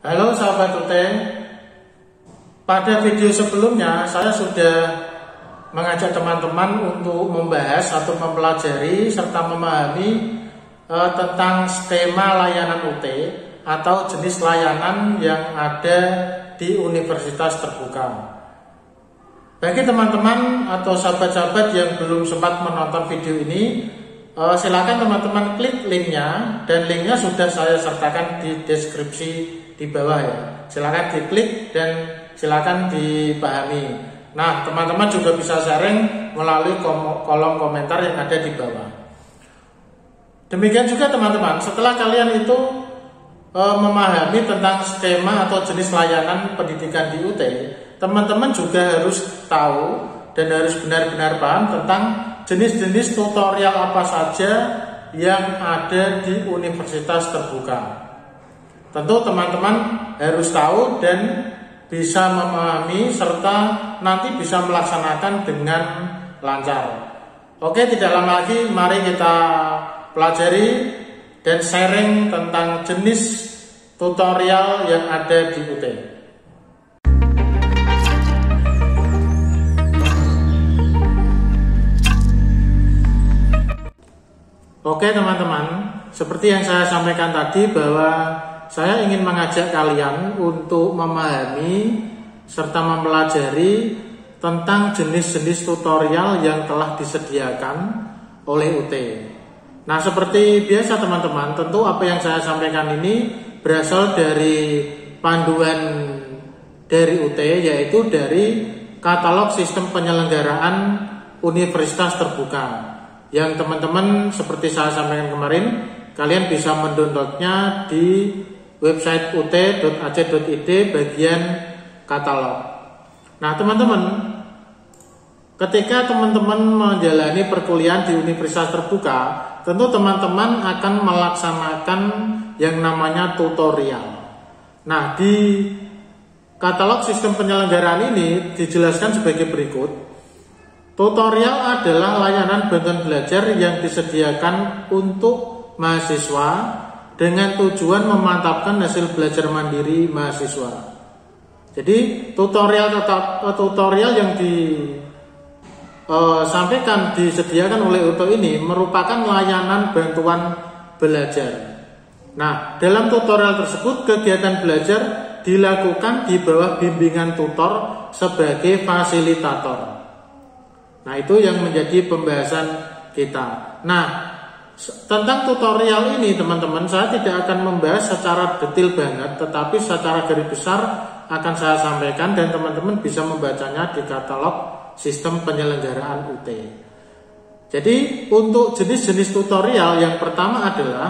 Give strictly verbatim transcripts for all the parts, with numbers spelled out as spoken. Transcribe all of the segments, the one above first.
Halo sahabat U T, pada video sebelumnya saya sudah mengajak teman-teman untuk membahas atau mempelajari serta memahami eh, tentang skema layanan U T atau jenis layanan yang ada di universitas terbuka. Bagi teman-teman atau sahabat-sahabat yang belum sempat menonton video ini, eh, silakan teman-teman klik linknya, dan linknya sudah saya sertakan di deskripsi di bawah ya. Silakan diklik dan silakan dipahami. Nah, teman-teman juga bisa sharing melalui kolom komentar yang ada di bawah. Demikian juga teman-teman, setelah kalian itu e, memahami tentang skema atau jenis layanan pendidikan di U T, teman-teman juga harus tahu dan harus benar-benar paham tentang jenis-jenis tutorial apa saja yang ada di universitas terbuka. Tentu teman-teman harus tahu dan bisa memahami serta nanti bisa melaksanakan dengan lancar. Oke, tidak lama lagi mari kita pelajari dan sharing tentang jenis tutorial yang ada di U T. Oke teman-teman, seperti yang saya sampaikan tadi bahwa saya ingin mengajak kalian untuk memahami serta mempelajari tentang jenis-jenis tutorial yang telah disediakan oleh U T. Nah, seperti biasa teman-teman, tentu apa yang saya sampaikan ini berasal dari panduan dari U T, yaitu dari katalog sistem penyelenggaraan universitas terbuka, yang teman-teman seperti saya sampaikan kemarin, kalian bisa mendownloadnya di website u t dot a c dot i d bagian katalog. Nah teman-teman, ketika teman-teman menjalani perkuliahan di universitas terbuka, tentu teman-teman akan melaksanakan yang namanya tutorial. Nah, di katalog sistem penyelenggaraan ini dijelaskan sebagai berikut. Tutorial adalah layanan bantuan belajar yang disediakan untuk mahasiswa dengan tujuan memantapkan hasil belajar mandiri mahasiswa. Jadi tutorial tetap tutorial yang disampaikan disediakan oleh U T ini merupakan layanan bantuan belajar. Nah, dalam tutorial tersebut kegiatan belajar dilakukan di bawah bimbingan tutor sebagai fasilitator. Nah, itu yang menjadi pembahasan kita. Nah, tentang tutorial ini teman-teman, saya tidak akan membahas secara detail banget, tetapi secara garis besar akan saya sampaikan dan teman-teman bisa membacanya di katalog sistem penyelenggaraan U T. Jadi untuk jenis-jenis tutorial, yang pertama adalah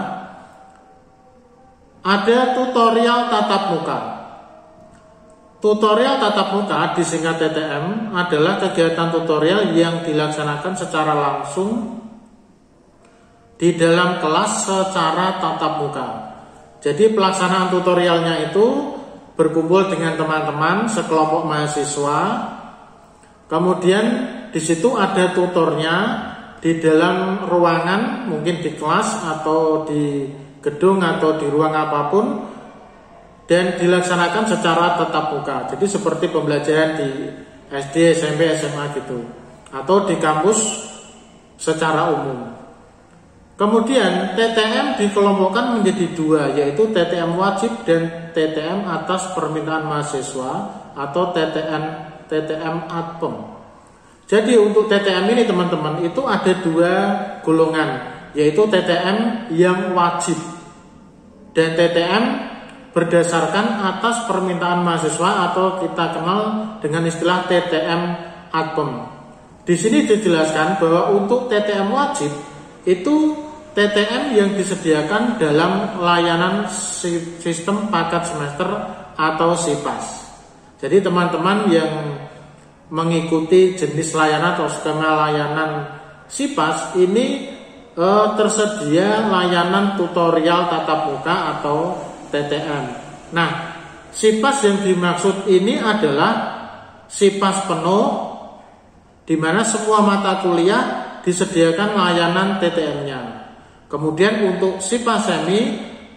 ada tutorial tatap muka. Tutorial tatap muka disingkat T T M adalah kegiatan tutorial yang dilaksanakan secara langsung di dalam kelas secara tatap muka. Jadi pelaksanaan tutorialnya itu berkumpul dengan teman-teman sekelompok mahasiswa. Kemudian di situ ada tutornya di dalam ruangan, mungkin di kelas atau di gedung atau di ruang apapun, dan dilaksanakan secara tatap muka. Jadi seperti pembelajaran di S D, S M P, S M A gitu, atau di kampus secara umum. Kemudian T T M dikelompokkan menjadi dua, yaitu T T M wajib dan T T M atas permintaan mahasiswa atau T T M T T M adpem. Jadi untuk T T M ini teman-teman itu ada dua golongan, yaitu T T M yang wajib dan T T M berdasarkan atas permintaan mahasiswa atau kita kenal dengan istilah T T M adpem. Di sini dijelaskan bahwa untuk T T M wajib itu T T M yang disediakan dalam layanan sistem paket semester atau SIPAS. Jadi teman-teman yang mengikuti jenis layanan atau skema layanan SIPAS ini eh, tersedia layanan tutorial tatap muka atau T T M. Nah, SIPAS yang dimaksud ini adalah SIPAS penuh, di mana semua mata kuliah disediakan layanan T T M-nya. Kemudian untuk SIPAS semi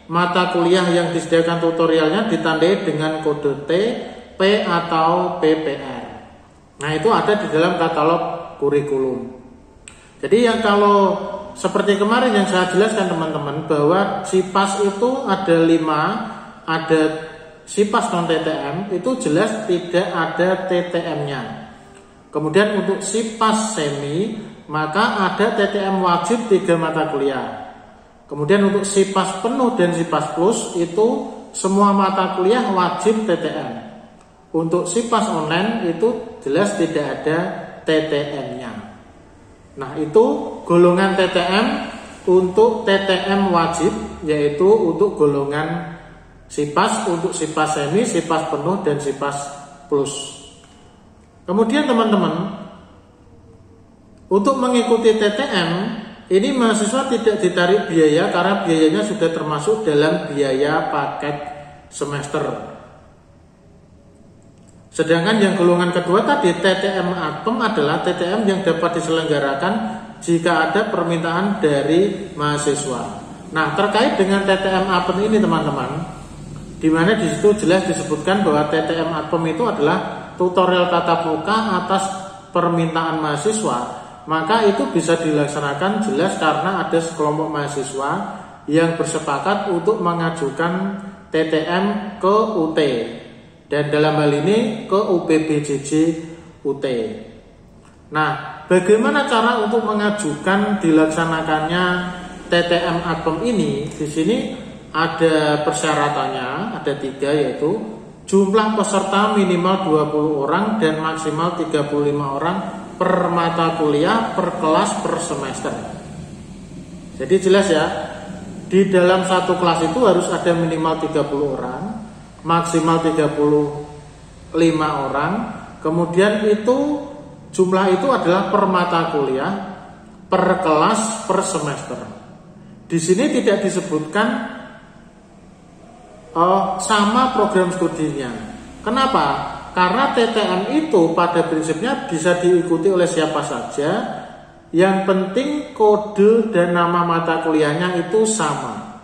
mata kuliah yang disediakan tutorialnya ditandai dengan kode T, P atau P P R. Nah, itu ada di dalam katalog kurikulum. Jadi yang kalau seperti kemarin yang saya jelaskan teman-teman, bahwa SIPAS itu ada lima, ada SIPAS non T T M, itu jelas tidak ada T T M-nya. Kemudian untuk SIPAS semi, maka ada T T M wajib tiga mata kuliah. Kemudian untuk SIPAS penuh dan SIPAS plus itu semua mata kuliah wajib T T M. Untuk SIPAS online itu jelas tidak ada T T M-nya. Nah, itu golongan T T M untuk T T M wajib, yaitu untuk golongan SIPAS, untuk SIPAS semi, SIPAS penuh, dan SIPAS plus. Kemudian teman-teman, untuk mengikuti T T M, ini mahasiswa tidak ditarik biaya karena biayanya sudah termasuk dalam biaya paket semester. Sedangkan yang golongan kedua tadi, T T M A P E M adalah T T M yang dapat diselenggarakan jika ada permintaan dari mahasiswa. Nah, terkait dengan T T M A P E M ini teman-teman, di mana di situ jelas disebutkan bahwa T T M A P E M itu adalah tutorial tatap muka atas permintaan mahasiswa, maka itu bisa dilaksanakan jelas karena ada sekelompok mahasiswa yang bersepakat untuk mengajukan T T M ke U T. Dan dalam hal ini ke U P B J J U T. Nah, bagaimana cara untuk mengajukan dilaksanakannya T T M A P E M ini? Di sini ada persyaratannya, ada tiga, yaitu jumlah peserta minimal dua puluh orang dan maksimal tiga puluh lima orang per mata kuliah, per kelas, per semester. Jadi jelas ya, di dalam satu kelas itu harus ada minimal tiga puluh orang, maksimal tiga puluh lima orang. Kemudian itu jumlah itu adalah per mata kuliah, per kelas, per semester. Di sini tidak disebutkan oh, sama program studinya. Kenapa? Karena T T M itu pada prinsipnya bisa diikuti oleh siapa saja. Yang penting kode dan nama mata kuliahnya itu sama.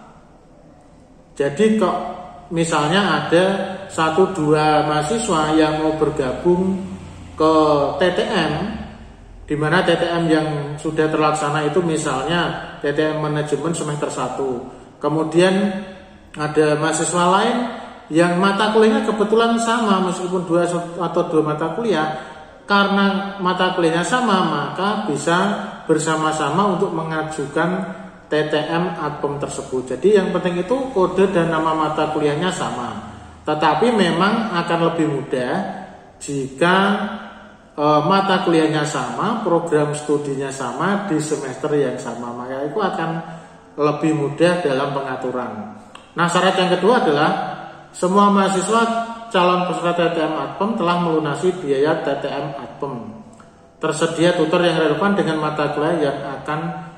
Jadi kok misalnya ada satu dua mahasiswa yang mau bergabung ke T T M, di mana T T M yang sudah terlaksana itu misalnya T T M manajemen semester satu. Kemudian ada mahasiswa lain yang mata kuliahnya kebetulan sama, meskipun dua atau dua mata kuliah, karena mata kuliahnya sama maka bisa bersama-sama untuk mengajukan T T M A P E M tersebut. Jadi yang penting itu kode dan nama mata kuliahnya sama. Tetapi memang akan lebih mudah jika e, mata kuliahnya sama, program studinya sama di semester yang sama. Maka itu akan lebih mudah dalam pengaturan. Nah, syarat yang kedua adalah semua mahasiswa calon peserta T T M A P E M telah melunasi biaya T T M A P E M. Tersedia tutor yang relevan dengan mata kuliah yang akan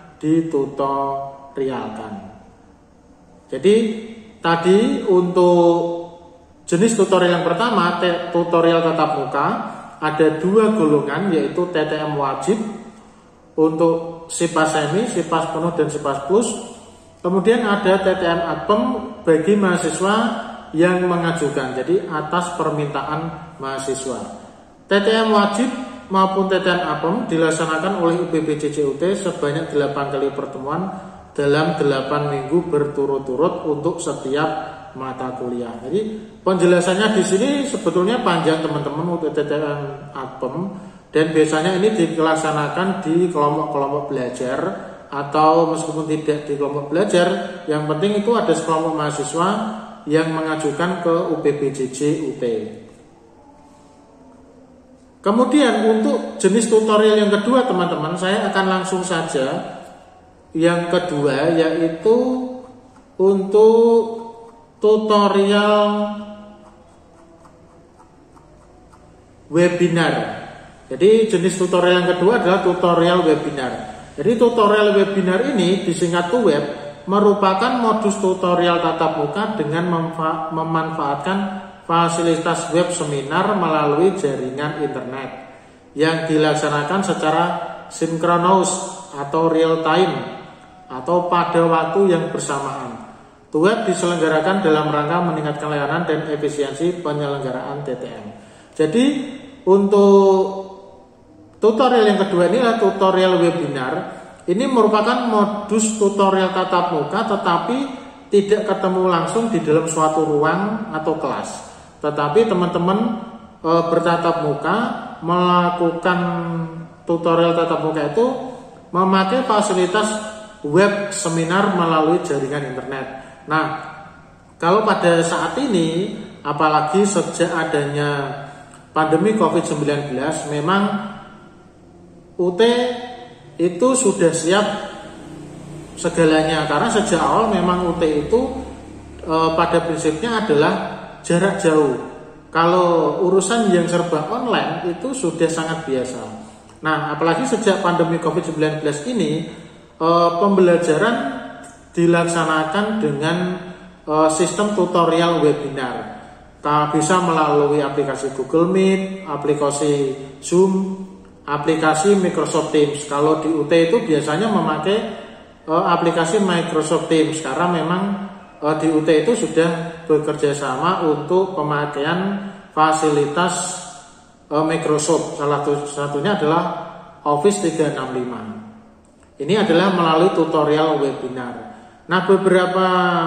ditutorialkan. Jadi tadi untuk jenis tutorial yang pertama, tutorial tatap muka, ada dua golongan, yaitu T T M wajib untuk SIPAS semi, SIPAS penuh, dan SIPAS plus. Kemudian ada T T M A P E M bagi mahasiswa yang mengajukan, jadi atas permintaan mahasiswa. T T M wajib maupun T T M A P E M dilaksanakan oleh U P B J J U T sebanyak delapan kali pertemuan dalam delapan minggu berturut-turut untuk setiap mata kuliah. Jadi penjelasannya di sini sebetulnya panjang teman-teman untuk T T M A P E M, dan biasanya ini dilaksanakan di kelompok-kelompok belajar atau meskipun tidak di kelompok belajar, yang penting itu ada sekelompok mahasiswa yang mengajukan ke U P B J J U T. Kemudian untuk jenis tutorial yang kedua teman-teman, saya akan langsung saja yang kedua, yaitu untuk tutorial webinar. Jadi jenis tutorial yang kedua adalah tutorial webinar. Jadi tutorial webinar ini disingkat T W E B merupakan modus tutorial tatap muka dengan memanfaatkan fasilitas web seminar melalui jaringan internet yang dilaksanakan secara sinkronus atau real time atau pada waktu yang bersamaan. Web diselenggarakan dalam rangka meningkatkan layanan dan efisiensi penyelenggaraan T T M. Jadi untuk tutorial yang kedua ini adalah tutorial webinar. Ini merupakan modus tutorial tatap muka tetapi tidak ketemu langsung di dalam suatu ruang atau kelas. Tetapi teman-teman e, bertatap muka melakukan tutorial tatap muka itu memakai fasilitas web seminar melalui jaringan internet. Nah, kalau pada saat ini, apalagi sejak adanya pandemi covid sembilan belas, memang U T itu sudah siap segalanya. Karena sejak awal memang U T itu e, pada prinsipnya adalah jarak jauh. Kalau urusan yang serba online itu sudah sangat biasa. Nah, apalagi sejak pandemi covid sembilan belas ini, e, pembelajaran dilaksanakan dengan uh, sistem tutorial webinar. Kita bisa melalui aplikasi Google Meet, aplikasi Zoom, aplikasi Microsoft Teams. Kalau di U T itu biasanya memakai uh, aplikasi Microsoft Teams karena memang uh, di U T itu sudah bekerja sama untuk pemakaian fasilitas uh, Microsoft. Salah satunya adalah Office tiga enam lima. Ini adalah melalui tutorial webinar. Nah, beberapa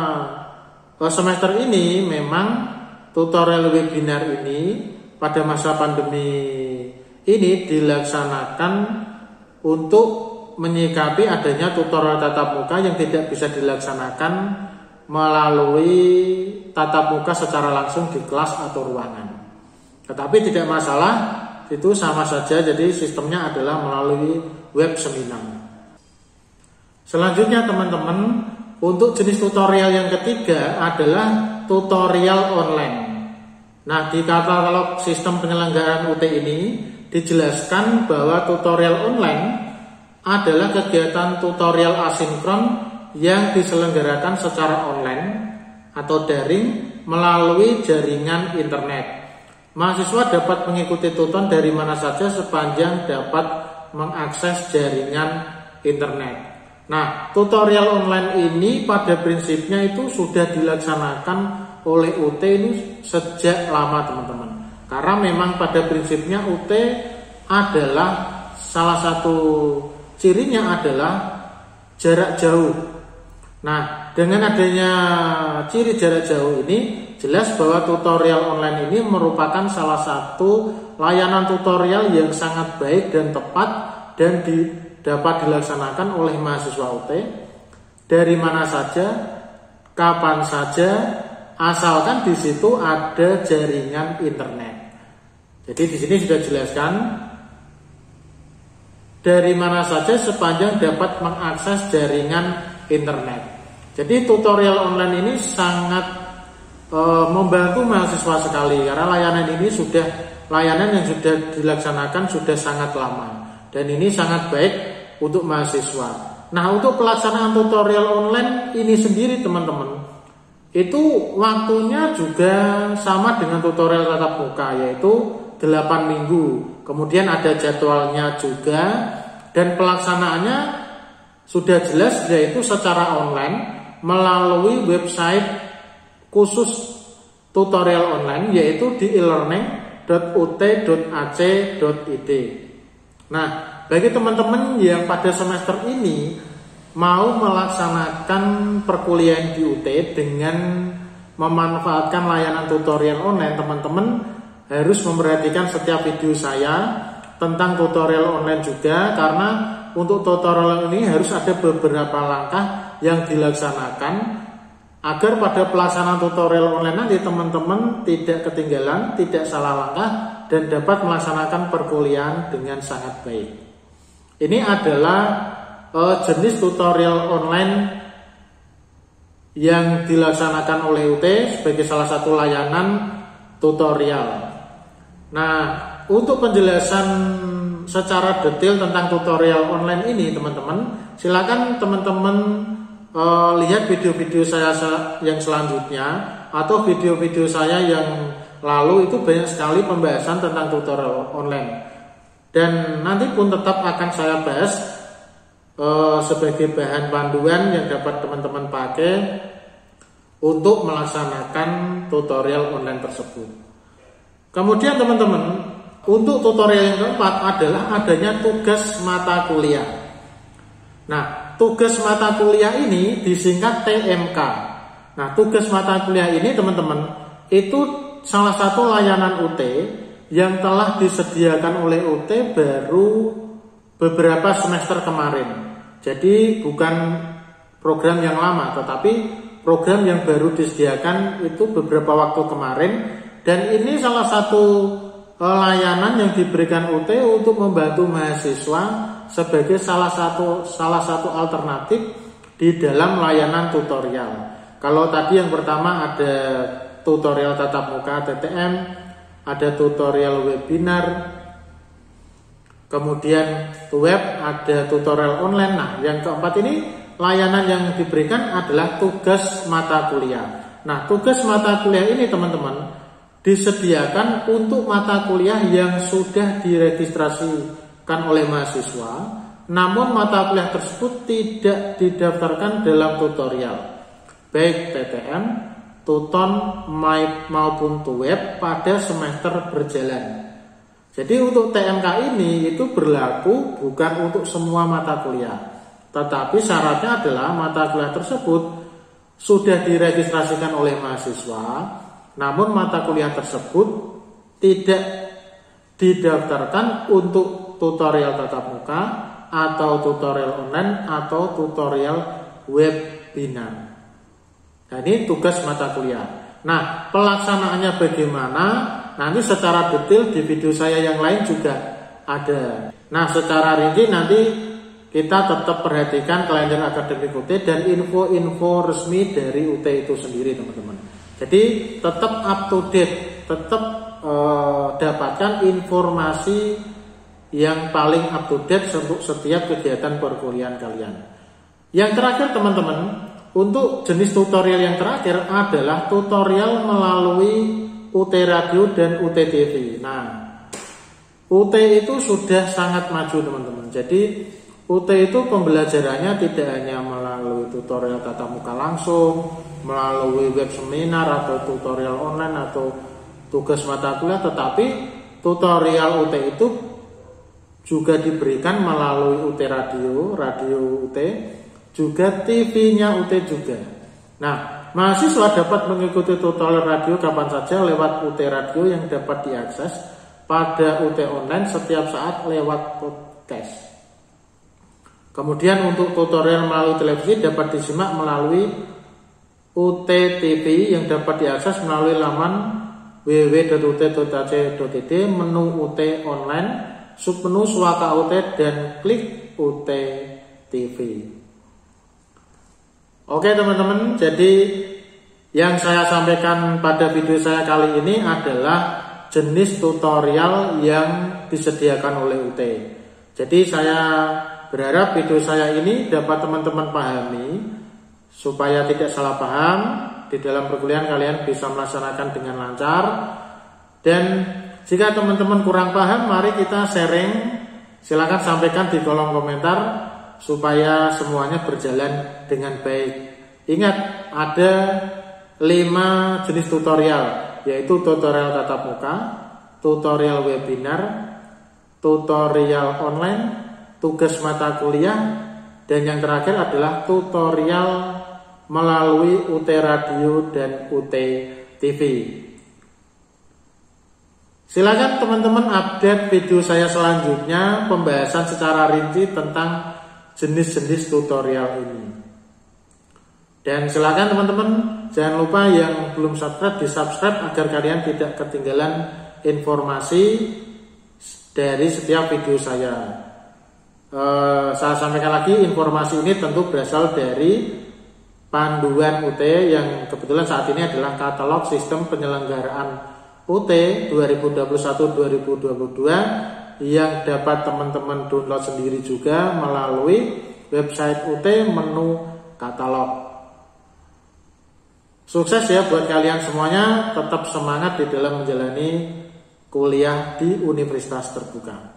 semester ini memang tutorial webinar ini pada masa pandemi ini dilaksanakan untuk menyikapi adanya tutorial tatap muka yang tidak bisa dilaksanakan melalui tatap muka secara langsung di kelas atau ruangan. Tetapi tidak masalah, itu sama saja, jadi sistemnya adalah melalui web seminar. Selanjutnya teman-teman, untuk jenis tutorial yang ketiga adalah tutorial online. Nah, di katalog sistem penyelenggaraan U T ini dijelaskan bahwa tutorial online adalah kegiatan tutorial asinkron yang diselenggarakan secara online atau daring melalui jaringan internet. Mahasiswa dapat mengikuti tuton dari mana saja sepanjang dapat mengakses jaringan internet. Nah, tutorial online ini pada prinsipnya itu sudah dilaksanakan oleh U T ini sejak lama teman-teman. Karena memang pada prinsipnya U T adalah salah satu cirinya adalah jarak jauh. Nah, dengan adanya ciri jarak jauh ini, jelas bahwa tutorial online ini merupakan salah satu layanan tutorial yang sangat baik dan tepat dan di dapat dilaksanakan oleh mahasiswa U T dari mana saja, kapan saja, asalkan di situ ada jaringan internet. Jadi di sini sudah dijelaskan dari mana saja sepanjang dapat mengakses jaringan internet. Jadi tutorial online ini sangat e, membantu mahasiswa sekali karena layanan ini sudah layanan yang sudah dilaksanakan sudah sangat lama dan ini sangat baik untuk mahasiswa. Nah, untuk pelaksanaan tutorial online ini sendiri teman-teman, itu waktunya juga sama dengan tutorial tatap muka, yaitu delapan minggu. Kemudian ada jadwalnya juga dan pelaksanaannya sudah jelas, yaitu secara online melalui website khusus tutorial online, yaitu di e learning dot u t dot a c dot i d. Nah, bagi teman-teman yang pada semester ini mau melaksanakan perkuliahan di U T dengan memanfaatkan layanan tutorial online, teman-teman harus memperhatikan setiap video saya tentang tutorial online juga, karena untuk tutorial ini harus ada beberapa langkah yang dilaksanakan agar pada pelaksanaan tutorial online nanti teman-teman tidak ketinggalan, tidak salah langkah dan dapat melaksanakan perkuliahan dengan sangat baik. Ini adalah uh, jenis tutorial online yang dilaksanakan oleh U T sebagai salah satu layanan tutorial. Nah, untuk penjelasan secara detail tentang tutorial online ini teman-teman, silakan teman-teman uh, lihat video-video saya yang selanjutnya atau video-video saya yang lalu, itu banyak sekali pembahasan tentang tutorial online. Dan nanti pun tetap akan saya bahas uh, sebagai bahan panduan yang dapat teman-teman pakai untuk melaksanakan tutorial online tersebut. Kemudian teman-teman, untuk tutorial yang keempat adalah adanya tugas mata kuliah. Nah, tugas mata kuliah ini disingkat T M K. Nah, tugas mata kuliah ini teman-teman, itu salah satu layanan U T yang telah disediakan oleh U T baru beberapa semester kemarin. Jadi bukan program yang lama, tetapi program yang baru disediakan itu beberapa waktu kemarin. Dan ini salah satu layanan yang diberikan U T untuk membantu mahasiswa sebagai salah satu salah satu alternatif di dalam layanan tutorial. Kalau tadi yang pertama ada tutorial tatap muka T T M, ada tutorial webinar, kemudian web, ada tutorial online. Nah, yang keempat ini layanan yang diberikan adalah tugas mata kuliah. Nah, tugas mata kuliah ini teman-teman disediakan untuk mata kuliah yang sudah diregistrasikan oleh mahasiswa, namun mata kuliah tersebut tidak didaftarkan dalam tutorial, baik T T M, Tuton maupun Tuweb pada semester berjalan. Jadi untuk T M K ini itu berlaku bukan untuk semua mata kuliah, tetapi syaratnya adalah mata kuliah tersebut sudah diregistrasikan oleh mahasiswa, namun mata kuliah tersebut tidak didaftarkan untuk tutorial tatap muka atau tutorial online atau tutorial webinar. Nah, ini tugas mata kuliah. Nah, pelaksanaannya bagaimana? Nanti secara detail di video saya yang lain juga ada. Nah, secara rinci nanti kita tetap perhatikan kalender akademik U T dan info-info resmi dari U T itu sendiri, teman-teman. Jadi tetap up to date, tetap eh, dapatkan informasi yang paling up to date untuk setiap kegiatan perkuliahan kalian. Yang terakhir teman-teman, untuk jenis tutorial yang terakhir adalah tutorial melalui U T Radio dan U T T V. Nah, U T itu sudah sangat maju teman-teman. Jadi U T itu pembelajarannya tidak hanya melalui tutorial tatap muka langsung, melalui web seminar atau tutorial online atau tugas mata kuliah, tetapi tutorial U T itu juga diberikan melalui U T Radio, radio U T, juga T V-nya U T juga. Nah, mahasiswa dapat mengikuti tutorial radio kapan saja lewat U T Radio yang dapat diakses pada U T online setiap saat lewat podcast. Kemudian untuk tutorial melalui televisi dapat disimak melalui U T T V yang dapat diakses melalui laman w w w titik u t titik a c titik i d, menu U T online, submenu Swaka U T dan klik U T T V. Oke teman-teman, jadi yang saya sampaikan pada video saya kali ini adalah jenis tutorial yang disediakan oleh U T. Jadi saya berharap video saya ini dapat teman-teman pahami supaya tidak salah paham di dalam perkuliahan kalian bisa melaksanakan dengan lancar. Dan jika teman-teman kurang paham, mari kita sharing, silakan sampaikan di kolom komentar supaya semuanya berjalan dengan baik. Ingat, ada lima jenis tutorial, yaitu tutorial tatap muka, tutorial webinar, tutorial online, tugas mata kuliah, dan yang terakhir adalah tutorial melalui U T Radio dan U T T V. Silakan teman-teman update video saya selanjutnya, pembahasan secara rinci tentang jenis-jenis tutorial ini. Dan silakan teman-teman, jangan lupa yang belum subscribe di subscribe agar kalian tidak ketinggalan informasi dari setiap video saya. Eh, saya sampaikan lagi, informasi ini tentu berasal dari panduan U T yang kebetulan saat ini adalah katalog sistem penyelenggaraan U T dua ribu dua puluh satu dua ribu dua puluh dua yang dapat teman-teman download sendiri juga melalui website U T menu katalog. Sukses ya buat kalian semuanya, tetap semangat di dalam menjalani kuliah di Universitas Terbuka.